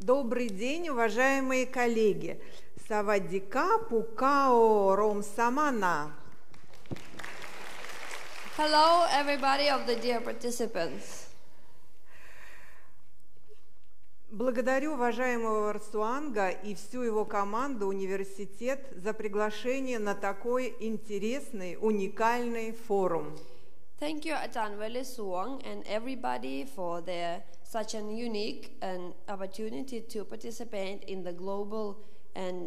Добрый день, уважаемые коллеги. Савадика пукао ромсамана. Hello, everybody of the dear participants. Благодарю уважаемого Варсуанга и всю его команду университет за приглашение на такой интересный, уникальный форум. Thank you, Atanwele Suong, and everybody for such an unique and opportunity to participate in the global and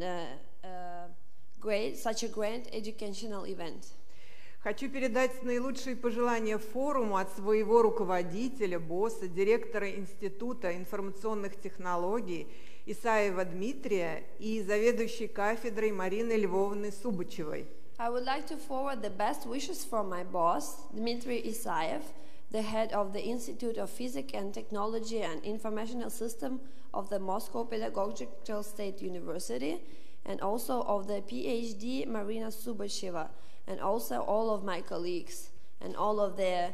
such a great educational event. Хочу передать наилучшие пожелания форуму от своего руководителя, босса, директора Института информационных технологий Исаева Дмитрия и заведующей кафедрой Марины Львовны Субачевой. I would like to forward the best wishes from my boss, Dmitry Isayev, the head of the Institute of Physics and Technology and Informational System of the Moscow Pedagogical State University, and also of the PhD Marina Subacheva, and also all of my colleagues and all of the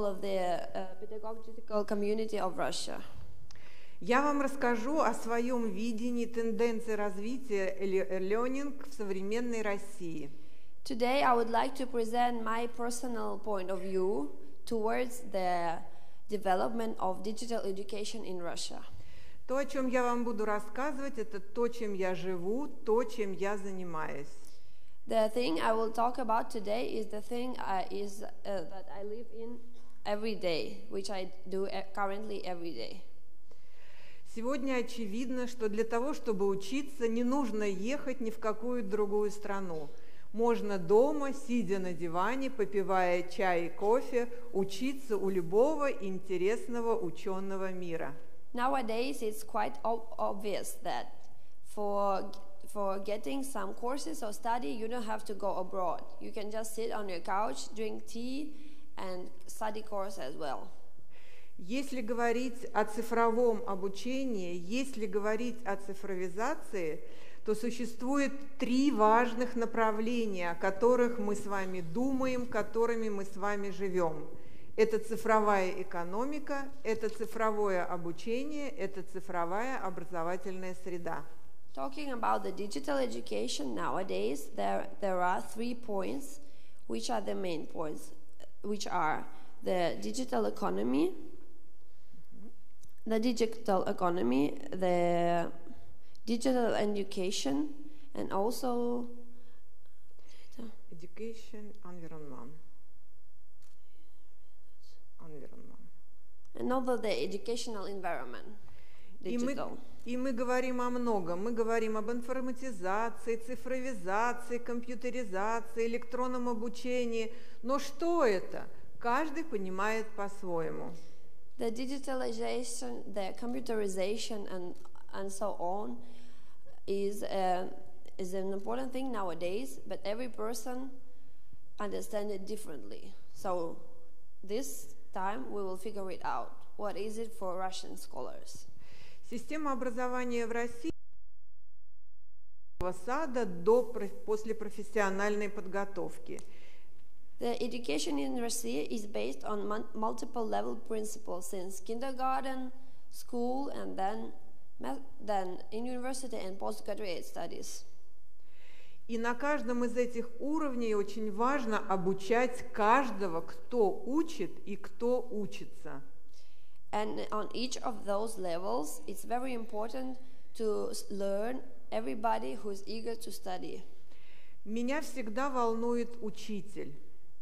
pedagogical community of Russia. Я вам расскажу о своем видении тенденций развития learning в современной России. Today I would like to present my personal point of view towards the development of digital education in Russia. То, о чем я вам буду рассказывать, это то, чем я живу, то, чем я занимаюсь. The thing I will talk about today is the thing that I live in every day, which I do currently every day. Сегодня очевидно, что для того, чтобы учиться, не нужно ехать ни в какую другую страну. Можно дома, сидя на диване, попивая чай и кофе, учиться у любого интересного ученого мира. Nowadays, it's quite obvious that for getting some courses or study, you don't have to go abroad. You can just sit on your couch, drink tea, and study course as well. Если говорить о цифровом обучении, если говорить о цифровизации, то существует три важных направления, о которых мы с вами думаем, которыми мы с вами живем. Это цифровая экономика, это цифровое обучение, это цифровая образовательная среда. Talking about the digital education nowadays, there are 3 points, which are the main points, which are the digital economy, the digital education, and also Education environment. And also the educational environment, digital. И мы говорим о многом. Мы говорим об информатизации, цифровизации, компьютеризации, электронном обучении. Но что это? Каждый понимает по-своему. The digitalization, the computerization, and so on is an important thing nowadays, but every person understands it differently. So this time we will figure it out. What is it for Russian scholars? Система образования в России от сада до послепрофессиональной подготовки. The education in Russia is based on multiple level principles since kindergarten, school, and then in university and postgraduate studies. И на каждом из этих уровней очень важно обучать каждого, кто учит и кто учится. And on each of those levels, it's very important to learn everybody who is eager to study. Меня всегда волнует учитель.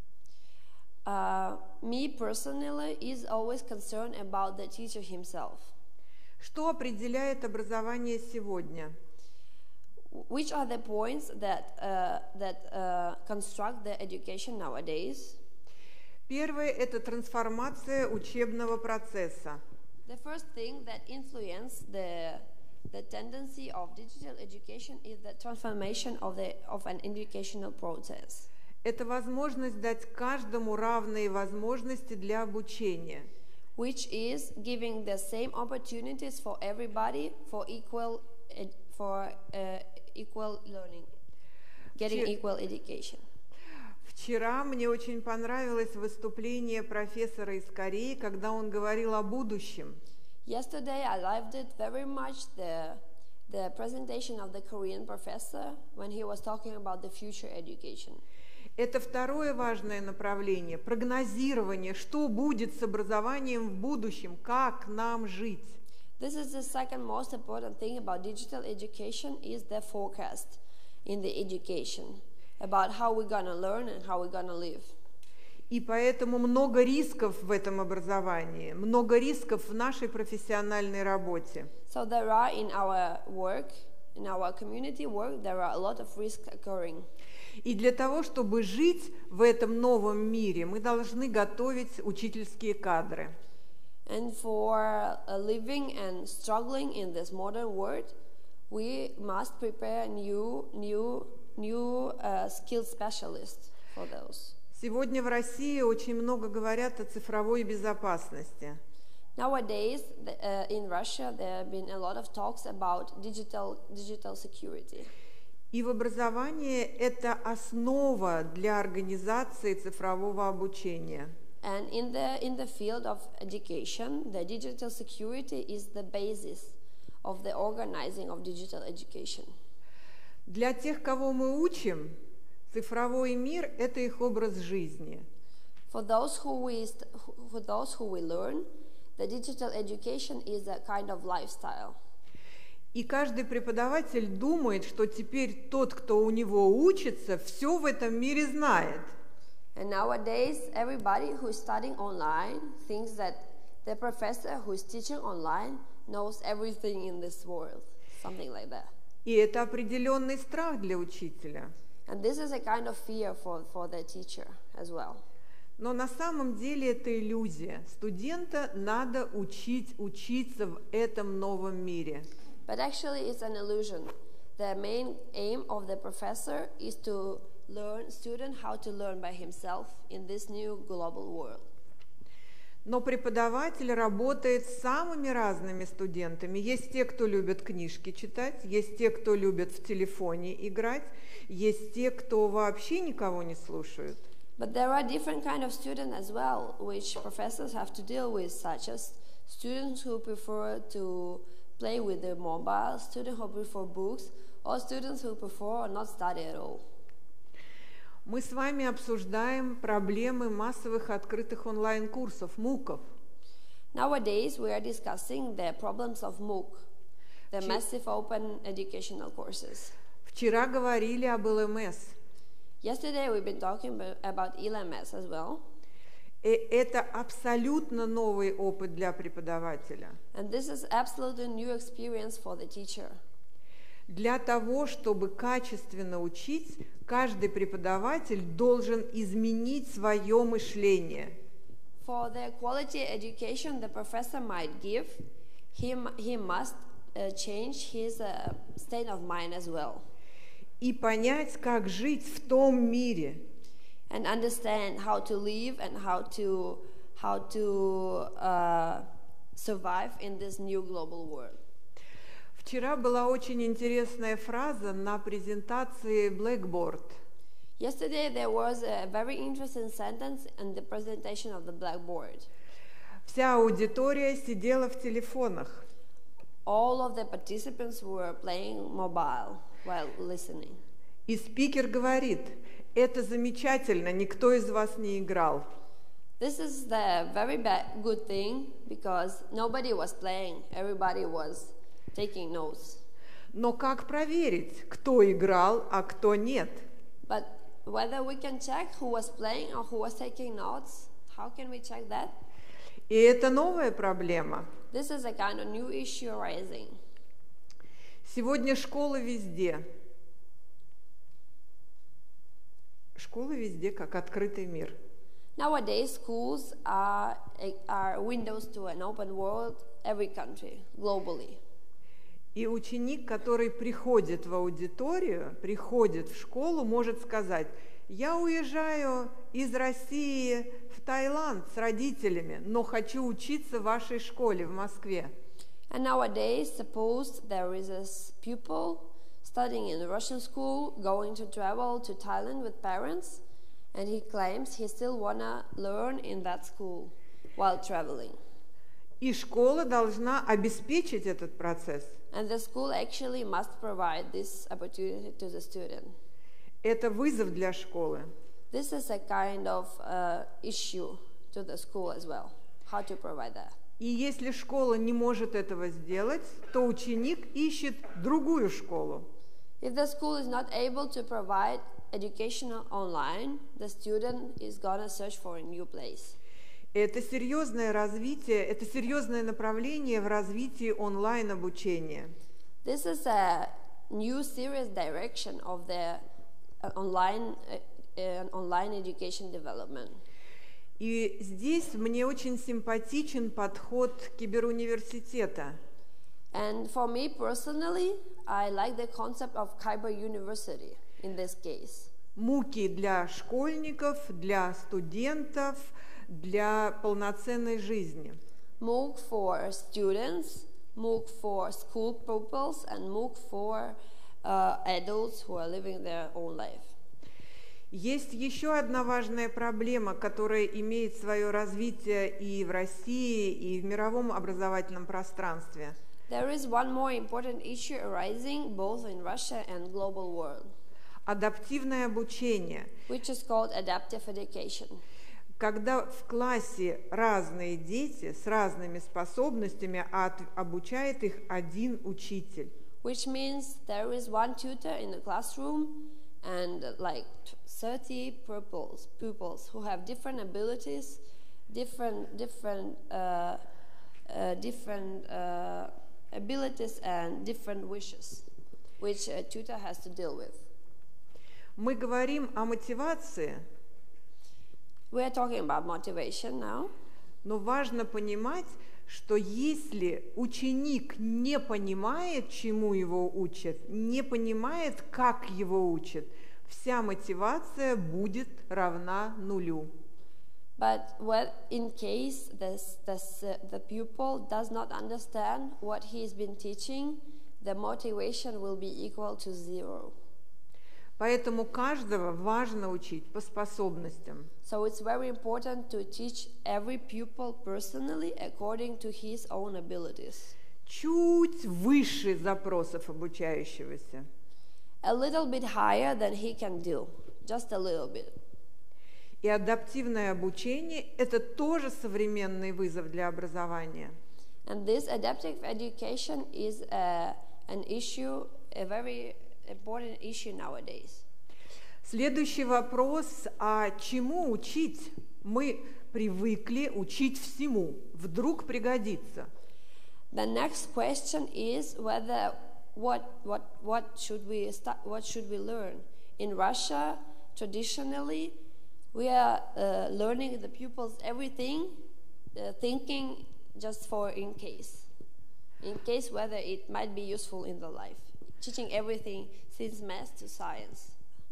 Me personally is always concerned about the teacher himself. Что определяет образование сегодня? Which are the points that construct the education nowadays? Первое – это трансформация учебного процесса. The first thing that influences the tendency of digital education is the transformation of an educational process. Это возможность дать каждому равные возможности для обучения. Which is giving the same opportunities for everybody for equal learning, getting equal education. Вчера мне очень понравилось выступление профессора из Кореи, когда он говорил о будущем. Yesterday, I loved it very much, the presentation of the Korean professor when he was talking about the future education. Это второе важное направление – прогнозирование, что будет с образованием в будущем, как нам жить. This is the second most important thing about digital education is the forecast in the education about how we're gonna learn and how we're gonna live. И поэтому много рисков в этом образовании, много рисков в нашей профессиональной работе. So there are in our work, in our community work, there are a lot of risks occurring. И для того, чтобы жить в этом новом мире, мы должны готовить учительские кадры. And for living and struggling in this modern world, we must prepare new skilled specialists for those. Сегодня в России очень много говорят о цифровой безопасности. Nowadays, in Russia, there have been a lot of talks about digital security. И в образовании это основа для организации цифрового обучения. And in the field of education, the digital security is the basis of the organizing of digital education. Для тех, кого мы учим, цифровой мир – это их образ жизни. For those who we learn, the digital education is a kind of lifestyle. И каждый преподаватель думает, что теперь тот, кто у него учится, все в этом мире знает. And nowadays, everybody who is studying online thinks that the professor who is teaching online knows everything in this world, something like that. И это определенный страх для учителя. And this is a kind of fear for the teacher as well. Но на самом деле это иллюзия. Студента надо учиться в этом новом мире. But actually it's an illusion. The main aim of the professor is to learn student how to learn by himself in this new global world. Но преподаватель работает с самыми разными студентами. Есть те, кто любит книжки читать, есть те, кто любит в телефоне играть, есть те, кто вообще никого не слушают. But there are different kind of students as well, which professors have to deal with, such as students who prefer to play with their mobile, students who prefer books, or students who prefer not study at all. Мы с вами обсуждаем проблемы массовых открытых онлайн-курсов, МУКов. Nowadays, we are discussing the problems of MOOC, the massive open educational courses. Вчера говорили об ЛМС. Yesterday, we've been talking about LMS as well. Это абсолютно новый опыт для преподавателя. And this is absolutely new experience for the teacher. Для того, чтобы качественно учить, каждый преподаватель должен изменить свое мышление. For the quality education the professor might give, he must change his state of mind as well. И понять, как жить в том мире. And understand how to live and how to survive in this new global world. Вчера была очень интересная фраза на презентации Blackboard. Yesterday there was a very interesting sentence in the presentation of the Blackboard. Вся аудитория сидела в телефонах. All of the participants were playing mobile while listening. И спикер говорит: это замечательно, никто из вас не играл. This is the very good thing because nobody was playing, everybody was taking notes. Но как проверить, кто играл, а кто нет? But whether we can check who was playing or who was taking notes, how can we check that? И это новая проблема. This is a kind of new issue arising. Сегодня школы везде. Школы везде как открытый мир. Nowadays, schools are windows to an open world, every country, globally. И ученик, который приходит в аудиторию, приходит в школу, может сказать: я уезжаю из России в Таиланд с родителями, но хочу учиться в вашей школе в Москве. And nowadays, suppose there is a pupil studying in a Russian school, going to travel to Thailand with parents, and he claims he still wanna learn in that school while traveling. И школа должна обеспечить этот процесс. And the school actually must provide this opportunity to the student. Это вызов для школы. This is a kind of issue to the school as well, how to provide that. И если школа не может этого сделать, то ученик ищет другую школу. If the school is not able to provide educational online, the student is gonna search for a new place. Это серьезное развитие, это серьезное направление в развитии онлайн-обучения. This is a new serious direction of the online education development. И здесь мне очень симпатичен подход киберуниверситета. And for me personally, I like the concept of Kyber University in this case. Муки для школьников, для студентов, для полноценной жизни. MOOC for students, MOOC for school pupils, and MOOC for adults who are living their own life. Есть еще одна важная проблема, которая имеет свое развитие и в России, и в мировом образовательном пространстве. There is one more important issue arising both in Russia and global world, Адаптивное обучение. which is called adaptive education. Когда в классе разные дети с разными способностями, а обучает их один учитель. Which means there is one tutor in the classroom and like 30 pupils who have different abilities, different abilities and different wishes, which a tutor has to deal with. Мы говорим о мотивации, We are talking about motivation now, но важно понимать, что если ученик не понимает, чему его учат, не понимает, как его учат, вся мотивация будет равна нулю. but what in case the pupil does not understand what he's been teaching, the motivation will be equal to 0. Поэтому каждого важно учить по способностям. So it's very important to teach every pupil personally according to his own abilities. Чуть выше запросов обучающегося. A little bit higher than he can do, just a little bit. И адаптивное обучение – это тоже современный вызов для образования. And this adaptive education is an issue, a very important issue nowadays. Следующий вопрос: а чему учить? Мы привыкли учить всему. Вдруг пригодится. The next question is whether what should we learn? In Russia, traditionally, we are learning the pupils everything, thinking just for in case whether it might be useful in the life. Teaching everything since math to science.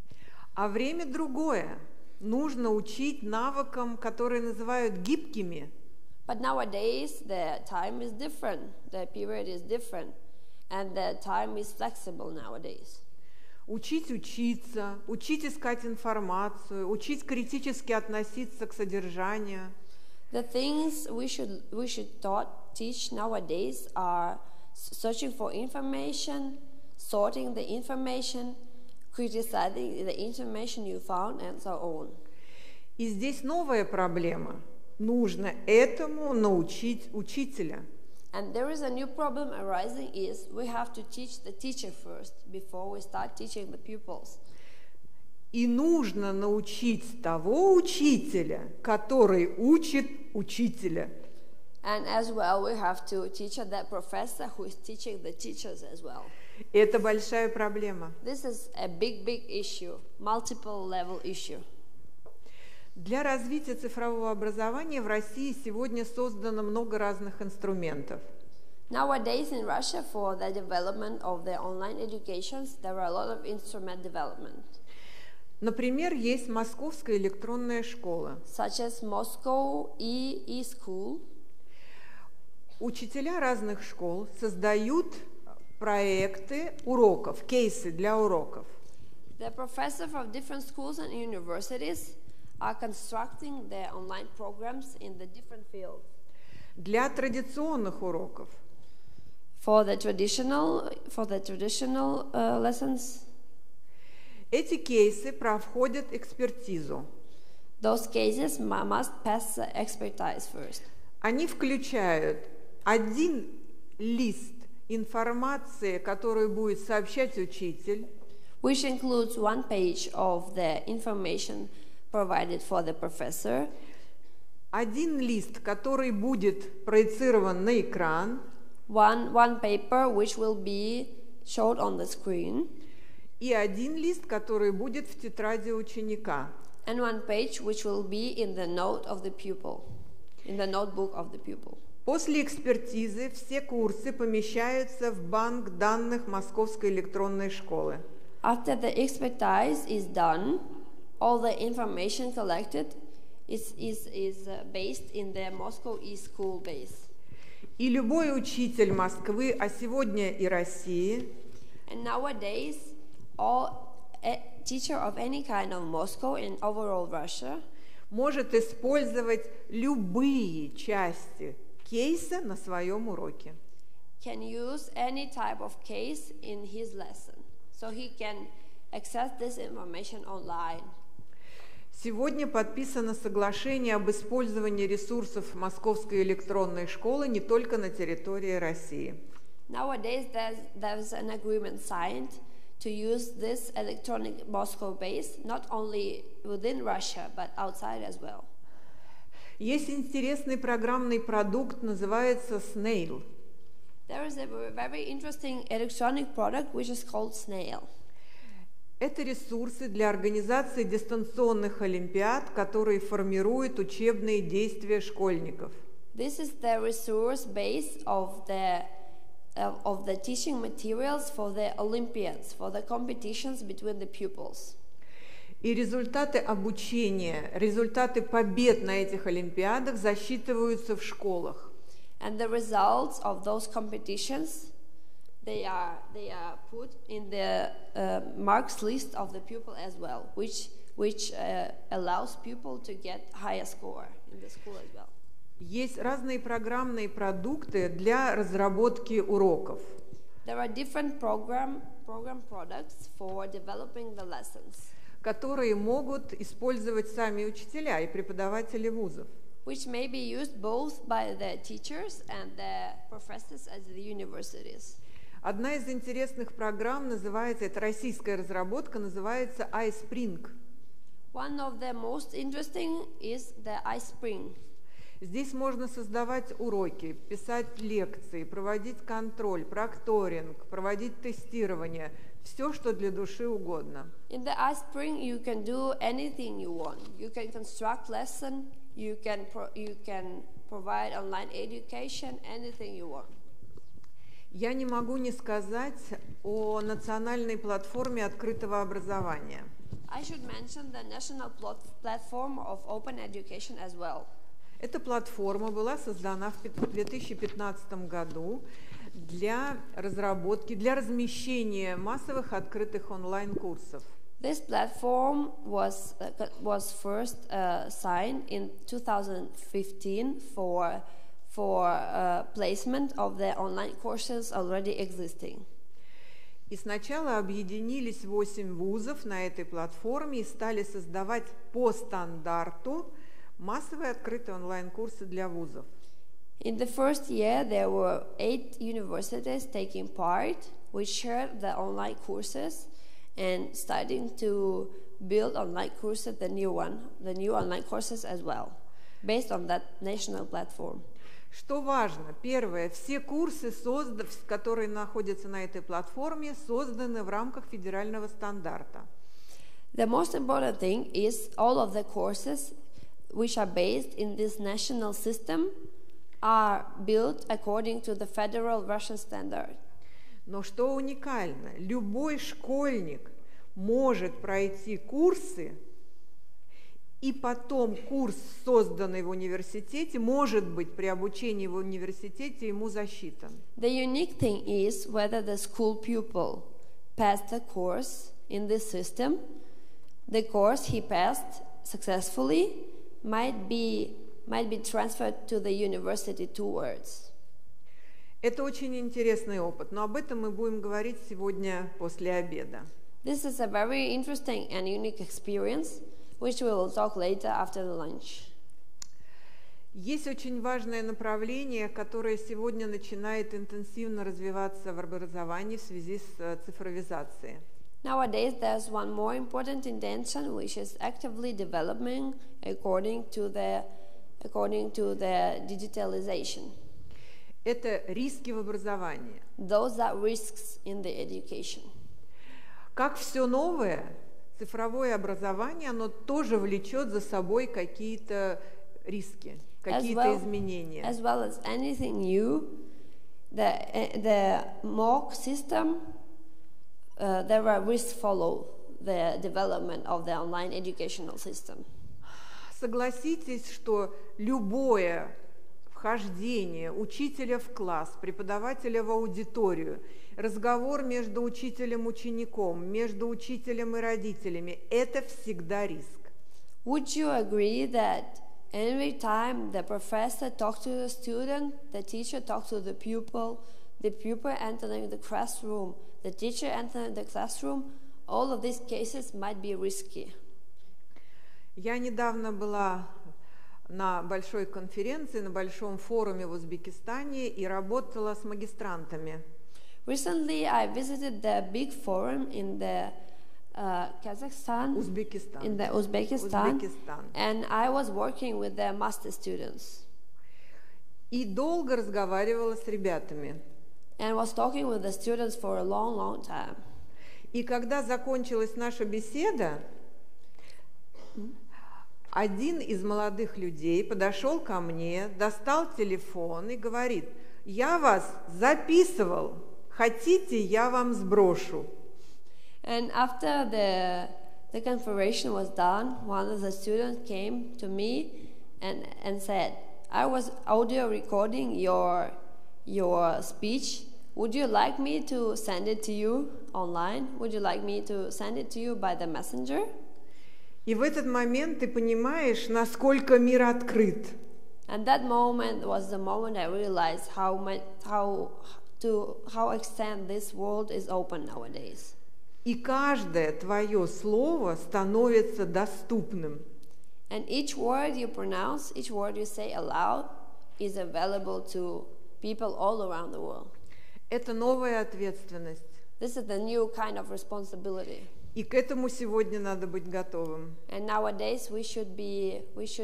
А время другое. Нужно учить навыкам, которые называют гибкими. But nowadays, the time is different, the period is different, and the time is flexible nowadays. Учить учиться, учить искать информацию, учить критически относиться к содержанию. The things we should teach nowadays are searching for information, sorting the information, criticizing the information you found, and so on. И здесь новая проблема. Нужно этому научить учителя. And there is a new problem arising is we have to teach the teacher first before we start teaching the pupils. И нужно научить того учителя, который учит учителя. And as well, we have to teach that professor who is teaching the teachers as well. Это большая проблема. This is a big issue, multiple level issue. Для развития цифрового образования в России сегодня создано много разных инструментов. Nowadays in Russia, for the development of the online educations, there are a lot of instrument development. Например, есть Московская электронная школа. Such as Moscow e-school. Учителя разных школ создают проекты уроков, кейсы для уроков. The professors from different schools and universities are constructing their online programs in the different fields. Для традиционных уроков For the traditional lessons, эти кейсы проходят экспертизу. those cases must pass the expertise first. Они включают один лист информации, которую будет сообщать учитель, Which includes one page of the information provided for the professor, один лист, который будет проецирован на экран, one paper which will be showed on the screen, и один лист, который будет в тетради ученика. and one page which will be in the note of the pupil, in the notebook of the pupil. После экспертизы все курсы помещаются в банк данных Московской электронной школы. After the expertise is done, all the information collected is based in the Moscow e-school base. И любой учитель Москвы, а сегодня и России, And nowadays, a teacher of any kind of Moscow and overall Russia может использовать любые части кейса на своем уроке. can use any type of case in his lesson. So he can access this information online. Сегодня подписано соглашение об использовании ресурсов Московской электронной школы не только на территории России. Nowadays, there's an agreement signed to use this electronic Moscow base not only within Russia, but outside as well. Есть интересный программный продукт, называется Snail. There is a very interesting electronic product which is called Snail. Это ресурсы для организации дистанционных олимпиад, которые формируют учебные действия школьников. This is the resource base of the teaching materials for the Olympiads, for the competitions between the pupils. И результаты обучения, результаты побед на этих олимпиадах засчитываются в школах. And the results of those competitions, they are put in the marks list of the pupil as well, which allows pupil to get higher score in the school as well. Есть разные программные продукты для разработки уроков. There are different program products for developing the lessons, которые могут использовать сами учителя и преподаватели вузов. which may be used both by the teachers and the professors at the universities. Одна из интересных программ называется, это российская разработка, называется iSpring. One of the most interesting is the iSpring. Здесь можно создавать уроки, писать лекции, проводить контроль, прокторинг, проводить тестирование, все, что для души угодно. In the iSpring, you can do anything you want. You can construct lesson, you can provide online education, anything you want. Я не могу не сказать о национальной платформе открытого образования. I should mention the national platform of open education as well. Эта платформа была создана в 2015 году для разработки, для размещения массовых открытых онлайн-курсов. This platform was first signed in 2015 for placement of the online courses already existing. И сначала объединились 8 вузов на этой платформе и стали создавать по стандарту массовые открытые онлайн-курсы для вузов. In the first year, there were 8 universities taking part, which shared the online courses and starting to build online courses, the new online courses as well, based on that national platform. Что важно? Первое, все курсы, которые находятся на этой платформе, созданы в рамках федерального стандарта. The most important thing is all of the courses which are based in this national system are built according to the federal Russian standard. Но что уникально, любой школьник может пройти курсы, и потом курс, созданный в университете, может быть, при обучении в университете ему засчитан. The unique thing is whether the school pupil passed the course in this system. The course he passed successfully might be might be transferred to the university towards. Это очень интересный опыт, но об этом мы будем говорить сегодня после обеда. This is a very interesting and unique experience, which we will talk later after the lunch. Есть очень важное направление, которое сегодня начинает интенсивно развиваться в образовании в связи с цифровизацией. Nowadays, there's one more important intention which is actively developing according to the digitalization. Это риски в образовании. Those are risks in the education. Как все новое, цифровое образование, оно тоже влечет за собой какие-то риски, какие-то изменения. As well as anything new, the MOOC system, there are risks follow the development of the online educational system. Согласитесь, что любое вхождение учителя в класс, преподавателя в аудиторию, разговор между учителем и учеником, между учителем и родителями – это всегда риск. Would you agree that every time the professor talks to the student, the teacher talks to the pupil entering the classroom, the teacher entering the classroom, all of these cases might be risky? Я недавно была на большой конференции, на большом форуме в Узбекистане и работала с магистрантами. Recently, I visited the big forum in the Kazakhstan, in the Uzbekistan, and I was working with the master students. И долго разговаривала с ребятами. And was talking with the students for a long, long time. И когда закончилась наша беседа, один из молодых людей подошел ко мне, достал телефон и говорит: «Я вас записывал, хотите, я вам сброшу». And after the conference was done, one of the students came to me and said, "I was audio recording your speech. Would you like me to send it to you online? Would you like me to send it to you by the messenger?" И в этот момент ты понимаешь, насколько мир открыт. And that moment was the moment I realized how extent this world is open nowadays. И каждое твое слово становится доступным. And each word you pronounce, each word you say aloud, is available to people all around the world. Это новая ответственность. This is the new kind of responsibility. И к этому сегодня надо быть готовым. And nowadays we should be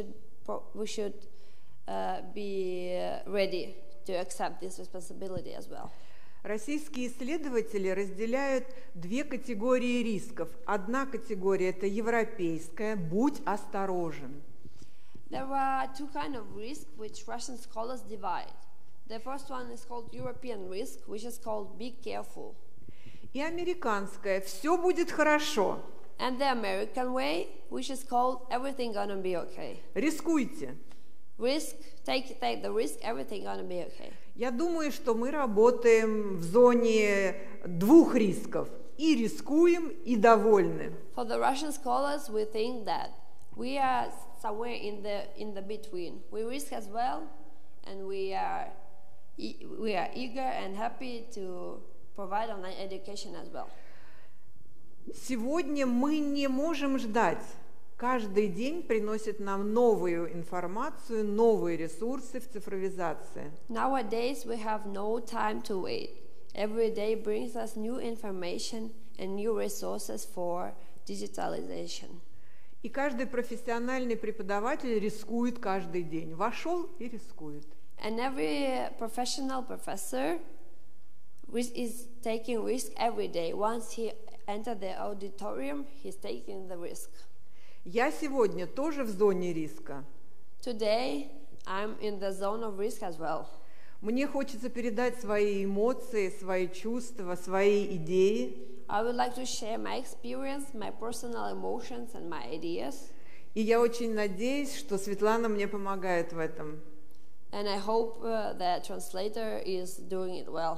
ready to accept this responsibility as well. Российские исследователи разделяют две категории рисков. Одна категория – это европейская, будь осторожен. There are two kinds of risk which Russian scholars divide. The first one is called European risk, which is called be careful. И американская – все будет хорошо. And the American way, which is called everything gonna be okay. Рискуйте. Risk, take the risk, everything gonna be okay. Я думаю, что мы работаем в зоне двух рисков. И рискуем, и довольны. For the Russian scholars, we think that we are somewhere in the between. We risk as well, and we are eager and happy to provide online education as well. Сегодня мы не можем ждать. Каждый день приносит нам новую информацию, новые ресурсы в цифровизации. Nowadays we have no time to wait. Every day brings us new information and new resources for digitalization. И каждый профессиональный преподаватель рискует каждый день. Вошел и рискует. And every professional professor is taking risk every day. Once he enters the auditorium, he's taking the risk. Я сегодня тоже в зоне риска. Today, I'm in the zone of risk as well. Мне хочется передать свои эмоции, свои чувства, свои идеи. I would like to share my experience, my personal emotions and my ideas. И я очень надеюсь, что Светлана мне помогает в этом. And I hope the translator is doing it well.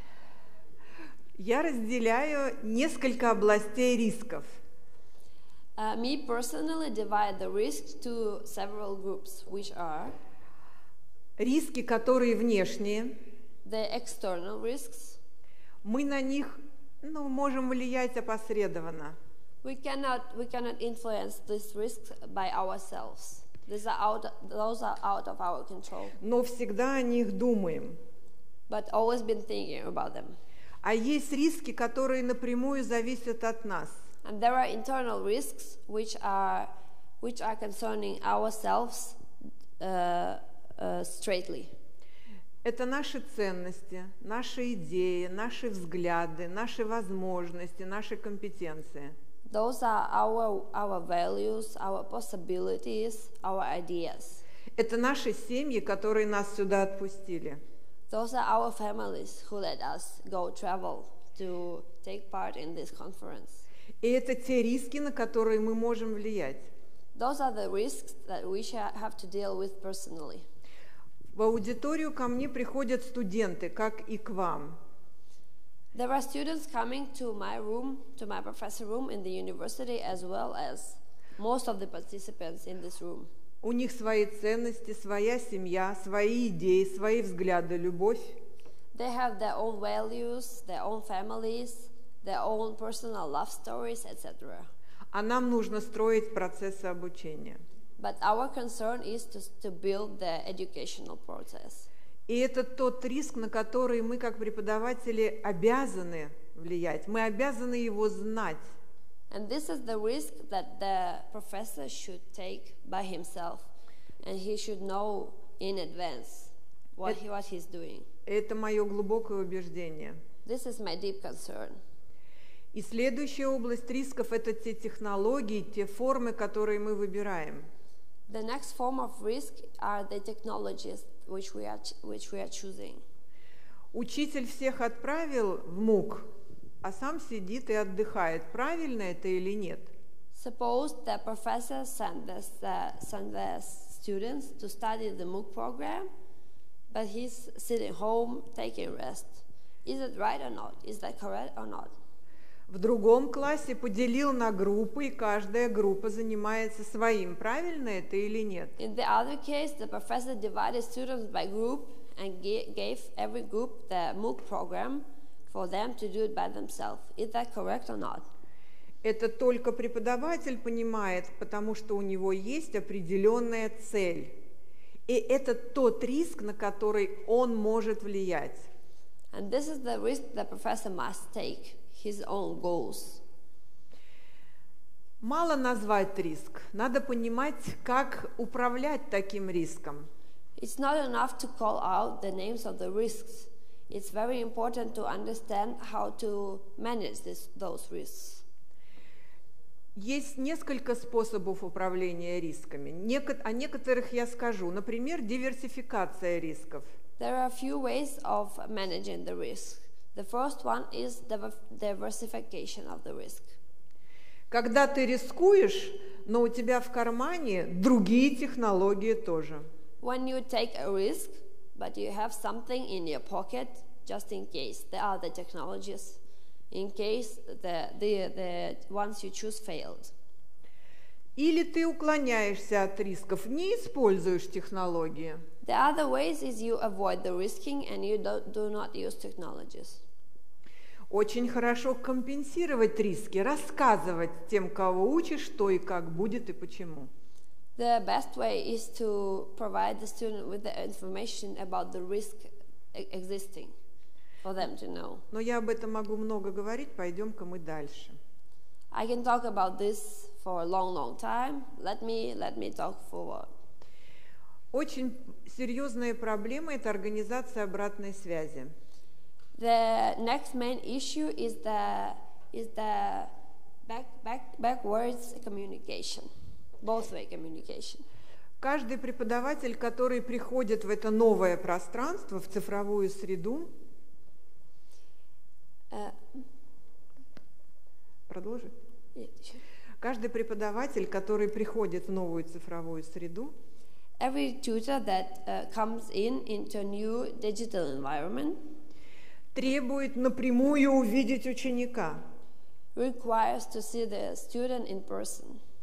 Я разделяю несколько областей рисков. Me personally divide the risks to several groups, which are риски, которые внешние. the external risks. Мы на них можем влиять опосредованно. We cannot influence these risks by ourselves. Those are out of our control. Но всегда о них думаем. But always been thinking about them. А есть риски, которые напрямую зависят от нас. And there are internal risks which are concerning ourselves straightly. Это наши ценности, наши идеи, наши взгляды, наши возможности, наши компетенции. Those are our values, our possibilities, our ideas. Это наши семьи, которые нас сюда отпустили. Those are our families who let us go travel to take part in this conference. И это те риски, на которые мы можем влиять. Those are the risks that we have to deal with personally. В аудиторию ко мне приходят студенты, как и к вам. There are students coming to my room, to my professor room in the university, as well as most of the participants in this room. У них свои ценности, своя семья, свои идеи, свои взгляды, любовь. They have their own values, their own families, their own personal love stories, etc. А нам нужно строить процессы обучения. But our concern is to build the educational process. И это тот риск, на который мы, как преподаватели, обязаны влиять. Мы обязаны его знать. And this is the risk that the professor should take by himself, and he should know in advance what he's doing. Это мое глубокое убеждение. This is my deep concern. И следующая область рисков – это те технологии, те формы, которые мы выбираем. The next form of risk are the technologies which we are choosing. Учитель всех отправил в МУК, а сам сидит и отдыхает. Правильно это или нет? Suppose the professor sent the students to study the MOOC program, but he's sitting home taking rest. Is it right or not? Is that correct or not? В другом классе поделил на группы, и каждая группа занимается своим. Правильно это или нет? In the other case, the professor divided students by group and gave every group the MOOC program for them to do it by themselves. Is that correct or not? Это только преподаватель понимает, потому что у него есть определенная цель. И это тот риск, на который он может влиять. And this is the risk the professor must take. His own goals. Мало назвать риск, надо понимать, как управлять таким риском. It's not enough to call out the names of the risks. It's very important to understand how to manage those risks. Есть несколько способов управления рисками. О некоторых я скажу. Например, диверсификация рисков. There are a few ways of managing the risk. The first one is the diversification of the risk. Когда ты рискуешь, но у тебя в кармане другие технологии тоже. When you take a risk, but you have something in your pocket just in case. There are the technologies in case the ones you choose failed. Или ты уклоняешься от рисков, не используешь технологии. The other ways is you avoid the risking and you do not use technologies. Очень хорошо компенсировать риски, рассказывать тем, кого учишь, что и как будет и почему. The best way is to provide the student with the information about the risk existing for them to know. Но я об этом могу много говорить, пойдем-ка мы дальше. I can talk about this for a long time. Let me talk forward. Очень серьезная проблема – это организация обратной связи. The next main issue is the backwards communication, both-way communication. Каждый преподаватель, который приходит в это новое пространство, в цифровую среду, продолжи. Каждый преподаватель, который приходит в новую цифровую среду, every tutor that comes into a new digital environment требует напрямую увидеть ученика. requires to see the student in person.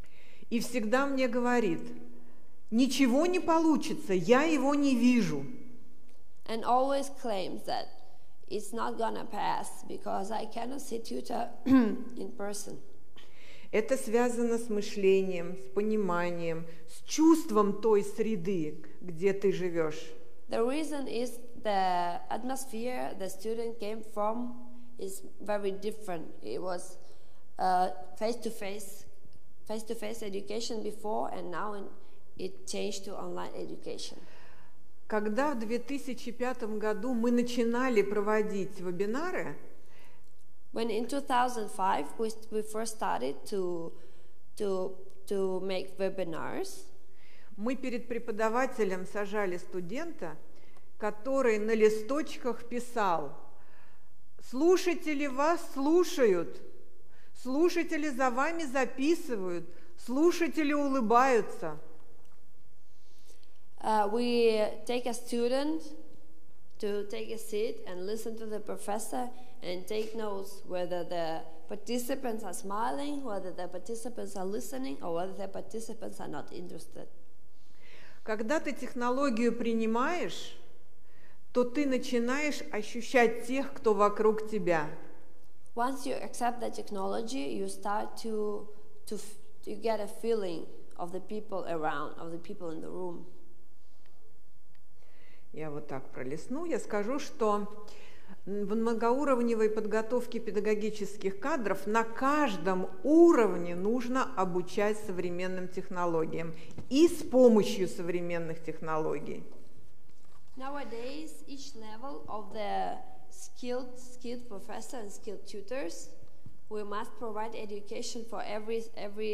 и всегда мне говорит: ничего не получится, я его не вижу. And always claims that it's not gonna pass because I cannot see tutor in person. Это связано с мышлением, с пониманием, с чувством той среды, где ты живешь. The reason is the atmosphere the student came from is very different. It was face-to-face education before, and now it changed to online education. Когда в 2005 году мы начинали проводить вебинары, When in 2005 we first started to make webinars, мы перед преподавателем сажали студента, который на листочках писал: слушатели вас слушают, слушатели за вами записывают, слушатели улыбаются. We take a student to take a seat and listen to the professor and take notes whether the participants are smiling, whether the participants are listening, or whether the participants are not interested. Когда ты технологию принимаешь, то ты начинаешь ощущать тех, кто вокруг тебя. Once you accept the technology, you start to get a feeling of the people around, of the people in the room. Я вот так пролистну. Я скажу, что в многоуровневой подготовке педагогических кадров на каждом уровне нужно обучать современным технологиям и с помощью современных технологий. Nowadays, each level of the skilled professor and skilled tutors, we must provide education for every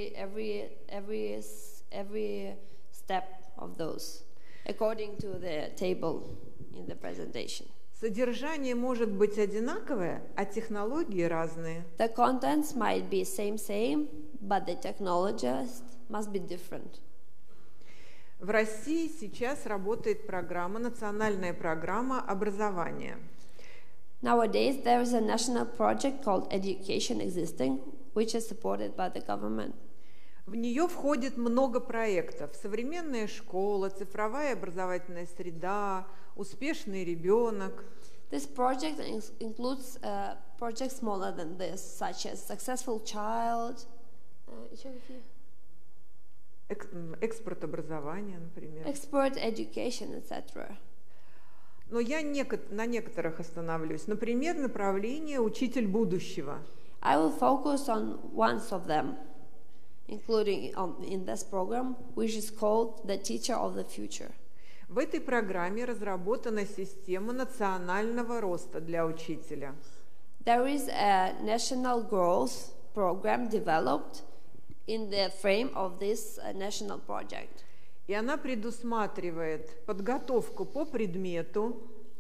step of those, according to the table in the presentation. Содержание может быть одинаковое, а технологии разные. The contents might be same, but the technologies must be different. В России сейчас работает программа, национальная программа образования. Nowadays, there is a national project called Education Existing, which is supported by the government. В нее входит много проектов: современная школа, цифровая образовательная среда, успешный ребенок. This project includes projects smaller than this, such as Successful Child, Экспорт образования, например. Expert Education, etc. Но я на некоторых остановлюсь. Например, направление «Учитель будущего». I will focus on one of them, including in this program, which is called the Teacher of the Future. В этой программе разработана система национального роста для учителя. There is a national growth program developed in the frame of this national project. И она предусматривает подготовку по предмету,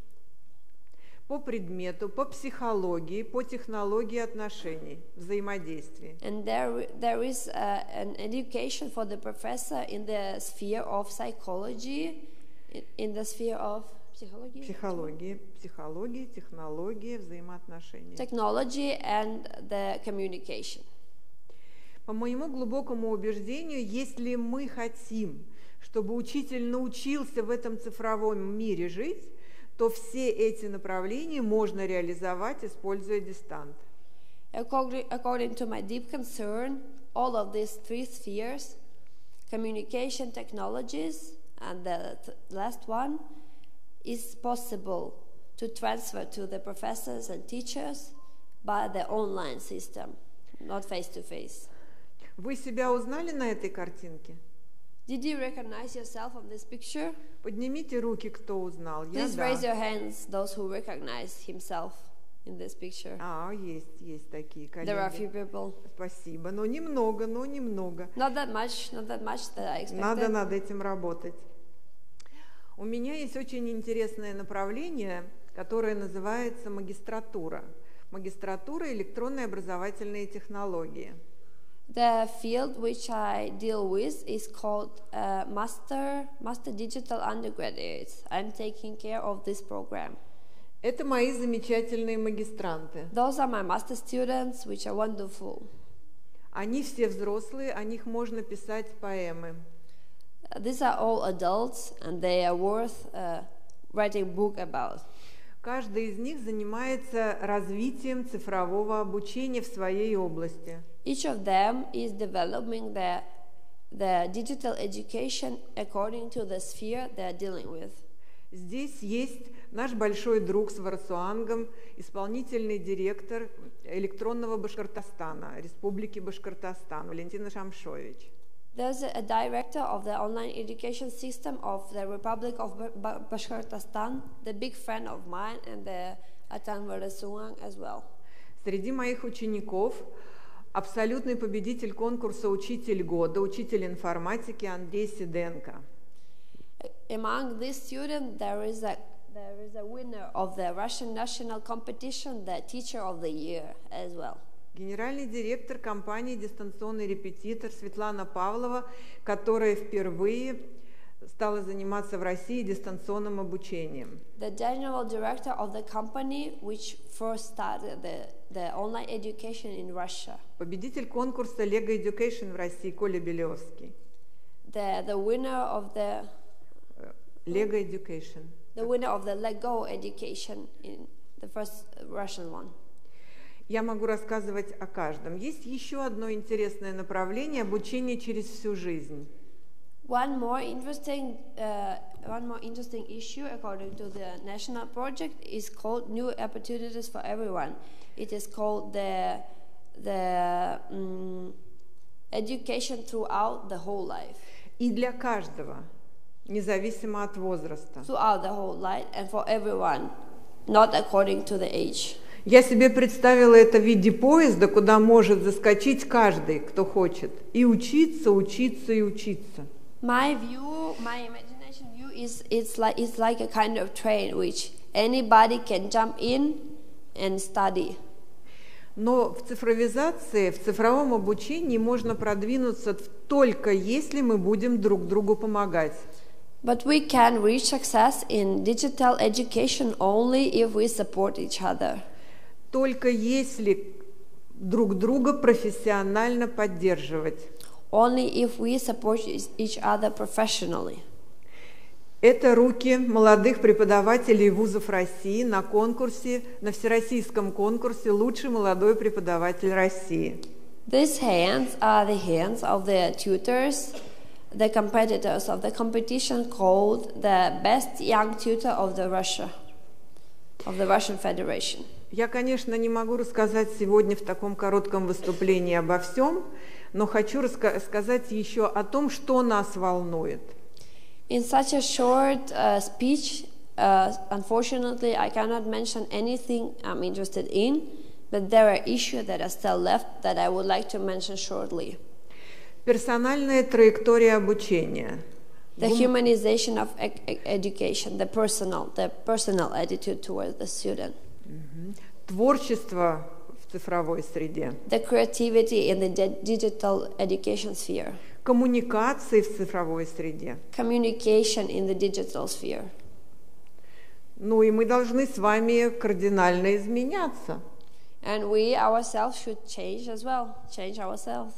по психологии, по технологии отношений, взаимодействий. And there is an education for the professor in the sphere of psychology, in the sphere of Психологии, технологии, взаимоотношения. Technology and the communication. По моему глубокому убеждению, если мы хотим, чтобы учитель научился в этом цифровом мире жить, то все эти направления можно реализовать, используя дистант. According to my deep concern, all of these three spheres, communication technologies, and the last one, is possible to transfer to the professors and teachers by the online system, not face-to-face. Вы себя узнали на этой картинке? Did you recognize yourself on this picture? Поднимите руки, кто узнал. Please raise your hands, those who recognize himself in this picture. Есть такие коллеги. There are a few people. Спасибо, но немного. Not that much that I expected. Надо над этим работать. У меня есть очень интересное направление, которое называется магистратура. Магистратура электронные образовательные технологии. The field which I deal with is called Master Digital Undergraduates. I'm taking care of this program. Это мои замечательные магистранты. Those are my master students, which are wonderful. Они все взрослые, о них можно писать поэмы. These are all adults, and they are worth writing a book about. Каждый из них занимается развитием цифрового обучения в своей области. Each of them is developing the digital education according to the sphere they are dealing with. Здесь есть наш большой друг с Варсуангом, исполнительный директор электронного Башкортостана, Республики Башкортостан, Валентина Шамшович. There's a director of the online education system of the Republic of Bashkortostan, the big friend of mine, and the Atan Varasuang as well. Среди моих учеников абсолютный победитель конкурса «Учитель года», учитель информатики Андрей Сиденко. Among these students, there is a winner of the Russian national competition, the teacher of the year as well. Генеральный директор компании «Дистанционный репетитор» Светлана Павлова, которая впервые стала заниматься в России дистанционным обучением. The general director of the company which first started the online education in Russia. Победитель конкурса Lego Education в России Коля Белевский. The winner of the Lego Education. The winner of the Lego education in the first Russian one. Я могу рассказывать о каждом. Есть еще одно интересное направление – обучение через всю жизнь. One more interesting issue, according to the national project, is called New Opportunities for Everyone. It is called the education throughout the whole life. И для каждого, независимо от возраста. Throughout the whole life and for everyone, not according to the age. Я себе представила это в виде поезда, куда может заскочить каждый, кто хочет, и учиться, учиться и учиться. My imagination view is it's like a kind of train which anybody can jump in and study. Но в цифровизации, в цифровом обучении можно продвинуться только если мы будем друг другу помогать. But we can reach success in digital education only if we support each other. Только если друг друга профессионально поддерживать. Only if we support each other professionally. Это руки молодых преподавателей вузов России на конкурсе, на всероссийском конкурсе «Лучший молодой преподаватель России». These hands are the hands of the tutors, the competitors of the competition called the Best Young Tutor of the Russian Federation. Я, конечно, не могу рассказать сегодня в таком коротком выступлении обо всем, но хочу рассказать еще о том, что нас волнует. In such a short speech, unfortunately, I cannot mention anything I'm interested in, but there are issues that are still left that I would like to mention shortly. Персональная траектория обучения. The humanization of education, the personal attitude towards the student. Творчество в цифровой среде. The creativity in the digital education sphere. Коммуникации в цифровой среде. Communication in the digital sphere. Ну и мы должны с вами кардинально изменяться. And we ourselves should change as well, change ourselves.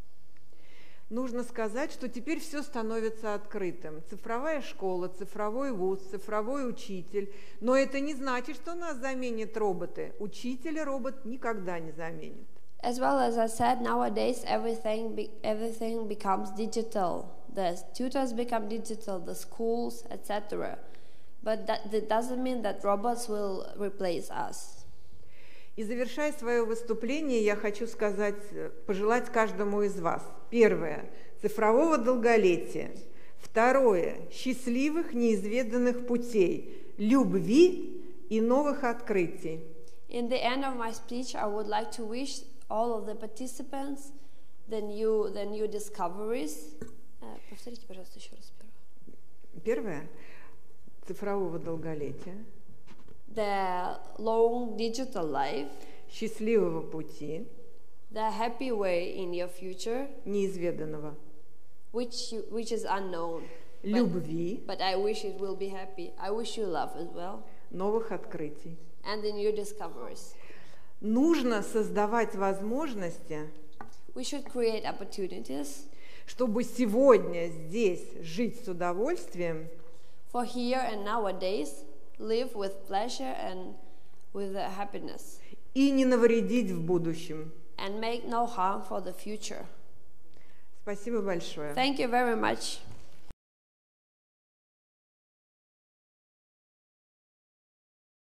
Нужно сказать, что теперь все становится открытым. Цифровая школа, цифровой вуз, цифровой учитель. Но это не значит, что нас заменят роботы. Учителя робот никогда не заменит. As well as I said, nowadays everything becomes digital. The tutors become digital, the schools, etc. But that doesn't mean that robots will replace us. И завершая свое выступление, я хочу пожелать каждому из вас. Первое – цифрового долголетия. Второе – счастливых неизведанных путей, любви и новых открытий. In the end of my speech, I would like to wish all of the participants the new discoveries. Повторите, пожалуйста, еще раз. Первое – цифрового долголетия. The long digital life, счастливого пути, the happy way in your future, неизведанного, which is unknown, любви, but I wish it will be happy. I wish you love as well, новых открытий. And the new discoveries. Нужно создавать возможности. We should create opportunities чтобы сегодня здесь жить с удовольствием for here and nowadays, live with pleasure and with happiness, и не навредить в будущем. and make no harm for the future. Спасибо большое. Thank you very much.